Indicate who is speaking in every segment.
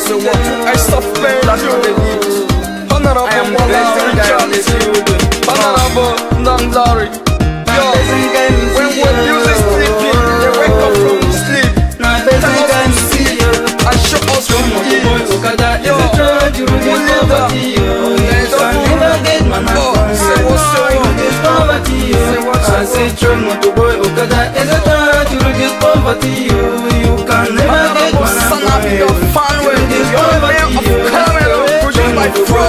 Speaker 1: c'est what? I suffer you. Honorable Honorable Ndangari. Yo, when we're music sleeping, they wake up from sleep. Tell us to see and show us who he is. Yo, who live there? Say what's
Speaker 2: I say John Motoboy Okada is a try to reduce poverty. You can never get one
Speaker 1: fan with this
Speaker 2: Okada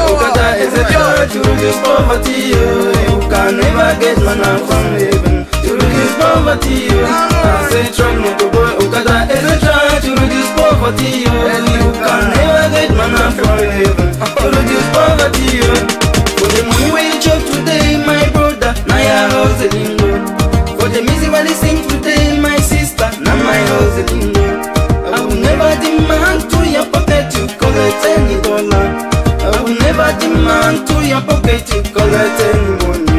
Speaker 2: is a try to reduce poverty. You can never get manna from heaven to reduce poverty. I say John Motoboy Okada is a try to reduce poverty. You can never get manna from heaven to reduce poverty. For the money we chop today, my brother, now you're hustling. For the music I listen today, my sister, now my hustling. I will never demand to your pocket to collect any dollar. I will never demand to your pocket to collect any money.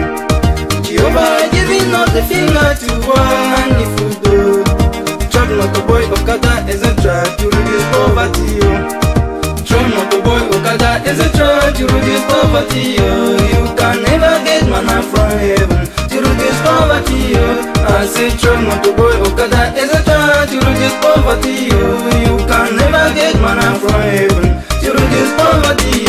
Speaker 2: Jehovah giving us the finger to one if you do. Chop Motoboy Okada is a try to reduce poverty. Chop Motoboy Okada is a try to reduce poverty. You can never get manna from heaven to reduce poverty. I say Chop Motoboy Okada is a try to reduce poverty. You can never get manna from heaven to reduce poverty.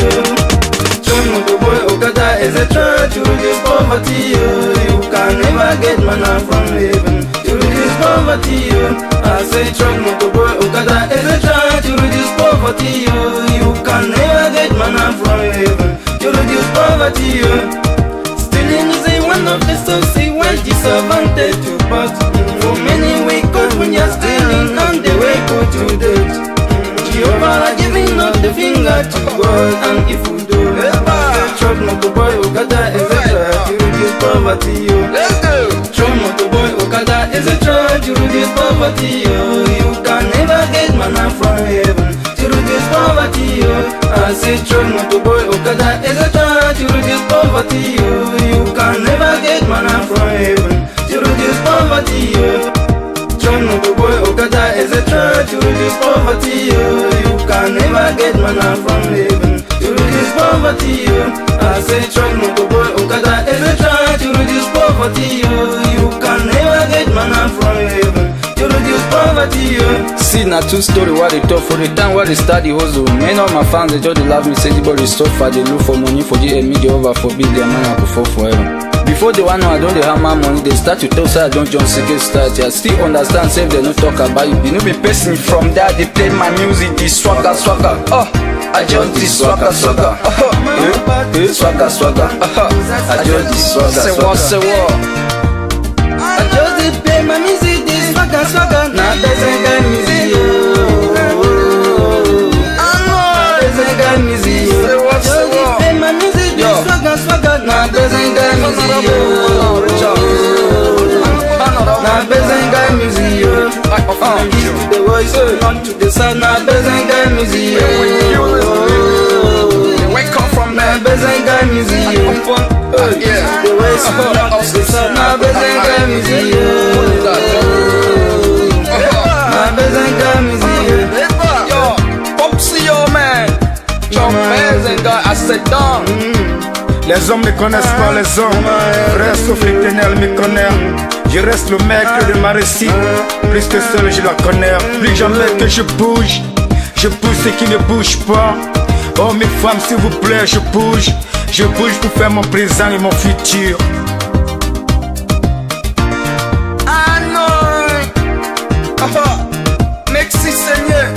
Speaker 2: Chop Motoboy Okada is a try to reduce poverty. You can never get manna from heaven to reduce poverty. I say Chop Motoboy Okada is a try to reduce poverty. You can never get manna from heaven to reduce poverty. Stealing is one of the sources where disadvantage to pass. For many we caught when you're stealing on the way go to death. Jehovah giving up the finger to God, and if you do Chop Motoboy Okada is a try to reduce poverty. Chop Motoboy Okada is a try to reduce poverty. You can never get manna from heaven to reduce poverty. I say Chop Motoboy Okada is a try to reduce poverty. You can never get manna from heaven to reduce poverty. Chop Motoboy Okada is a try to reduce poverty. You can never get manna from heaven to reduce poverty. I say Chop Motoboy Okada is a try to reduce poverty. You can never get manna from heaven to reduce poverty.
Speaker 3: See, na true story what they talk. For the time where they start the hustle, many of my fans they just love me, say the body so far, they look for money for the enemy, Jehovah forbid their man I fall forever. Before they want know I don't they have my money, they start to talk, so I don't just get start. I still understand, say if they don't talk about you, they no be person from there, they play my music, this swagger. Oh, I just this swagger. Swagger. I just this swagger.
Speaker 1: Say what?
Speaker 2: I just did play my music, this swagger. Now there's a guy music. There's a guy music.
Speaker 1: Say what?
Speaker 2: Play my music, this swagger. Now there's a guy music. Now there's a guy music. Give to the voice, not to the sound. Now there's a guy music.
Speaker 1: Wake up from
Speaker 2: Now
Speaker 1: that.
Speaker 2: there's a guy music.
Speaker 1: Yeah.
Speaker 2: The voice, not to the sound. Now there's a guy music. Now there's a guy music.
Speaker 1: Yo, Popsy, yo man. Chop Bezenga, I said down.
Speaker 4: Les hommes ne connaissent pas les hommes. Frère sauf l'Éternel me connaît. Je reste le mec de ma récit. Plus que seul je la connais. Plus jamais que je bouge ce qui ne bouge pas. Oh mes femmes s'il vous plaît, je bouge pour faire mon présent et mon futur.
Speaker 1: Merci Seigneur.